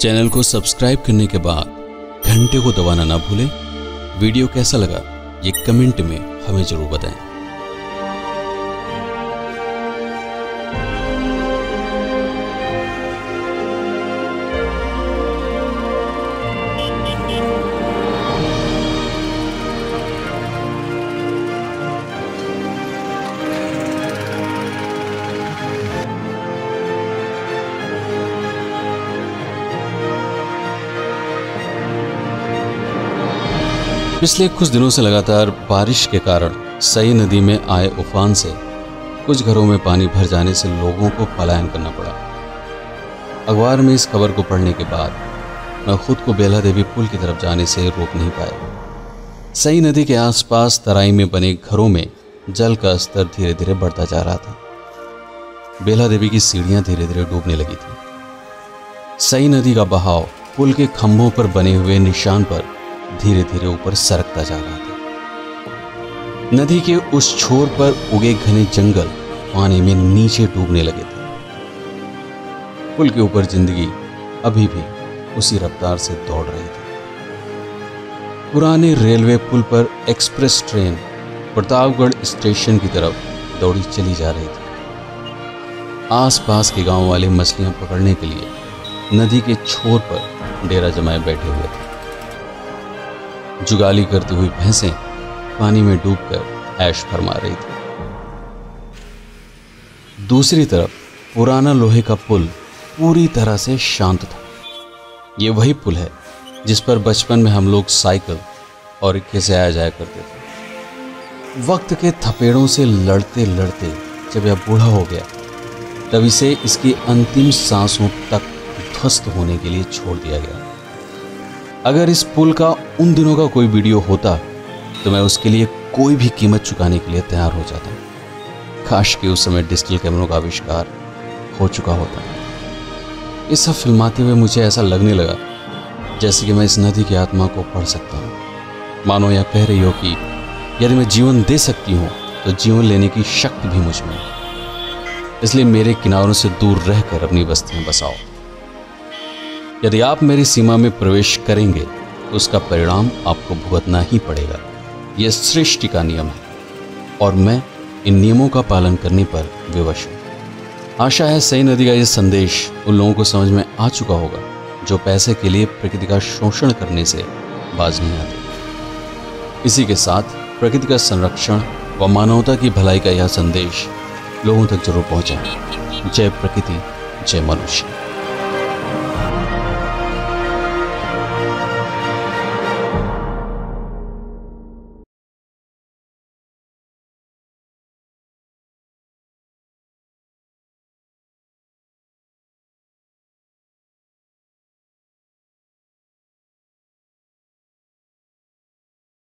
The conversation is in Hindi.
चैनल को सब्सक्राइब करने के बाद घंटे को दबाना ना भूलें। वीडियो कैसा लगा ये कमेंट में हमें जरूर बताएं। पिछले कुछ दिनों से लगातार बारिश के कारण सई नदी में आए उफान से कुछ घरों में पानी भर जाने से लोगों को पलायन करना पड़ा। अखबार में इस खबर को पढ़ने के बाद मैं खुद को बेला देवी पुल की तरफ जाने से रोक नहीं पाया। सई नदी के आसपास तराई में बने घरों में जल का स्तर धीरे धीरे बढ़ता जा रहा था। बेला देवी की सीढ़ियां धीरे धीरे डूबने लगी थी। सई नदी का बहाव पुल के खंभों पर बने हुए निशान पर धीरे धीरे ऊपर सरकता जा रहा था। नदी के उस छोर पर उगे घने जंगल पानी में नीचे डूबने लगे थे। पुल के ऊपर जिंदगी अभी भी उसी रफ्तार से दौड़ रही थी। पुराने रेलवे पुल पर एक्सप्रेस ट्रेन प्रतापगढ़ स्टेशन की तरफ दौड़ी चली जा रही थी। आसपास के गांव वाले मछलियां पकड़ने के लिए नदी के छोर पर डेरा जमाए बैठे हुए थे। जुगाली करती हुई भैंसें पानी में डूबकर ऐश फरमा रही थी। दूसरी तरफ पुराना लोहे का पुल पूरी तरह से शांत था। ये वही पुल है जिस पर बचपन में हम लोग साइकिल और रिक्शे से आया जाया करते थे। वक्त के थपेड़ों से लड़ते लड़ते जब यह बूढ़ा हो गया तब इसे इसकी अंतिम सांसों तक ध्वस्त होने के लिए छोड़ दिया गया। अगर इस पुल का उन दिनों का कोई वीडियो होता तो मैं उसके लिए कोई भी कीमत चुकाने के लिए तैयार हो जाता। काश कि उस समय डिजिटल कैमरों का आविष्कार हो चुका होता। ये सब फिल्माते हुए मुझे ऐसा लगने लगा जैसे कि मैं इस नदी की आत्मा को पढ़ सकता हूँ। मानो यह कह रही हो कि यदि मैं जीवन दे सकती हूँ तो जीवन लेने की शक्ति भी मुझ में है। इसलिए मेरे किनारों से दूर रहकर अपनी बस्तियां बसाओ। यदि आप मेरी सीमा में प्रवेश करेंगे तो उसका परिणाम आपको भुगतना ही पड़ेगा। यह सृष्टि का नियम है और मैं इन नियमों का पालन करने पर विवश हूं। आशा है सई नदी का यह संदेश उन लोगों को समझ में आ चुका होगा जो पैसे के लिए प्रकृति का शोषण करने से बाज नहीं आते। इसी के साथ प्रकृति का संरक्षण व मानवता की भलाई का यह संदेश लोगों तक जरूर पहुंचे। जय प्रकृति, जय मनुष्य।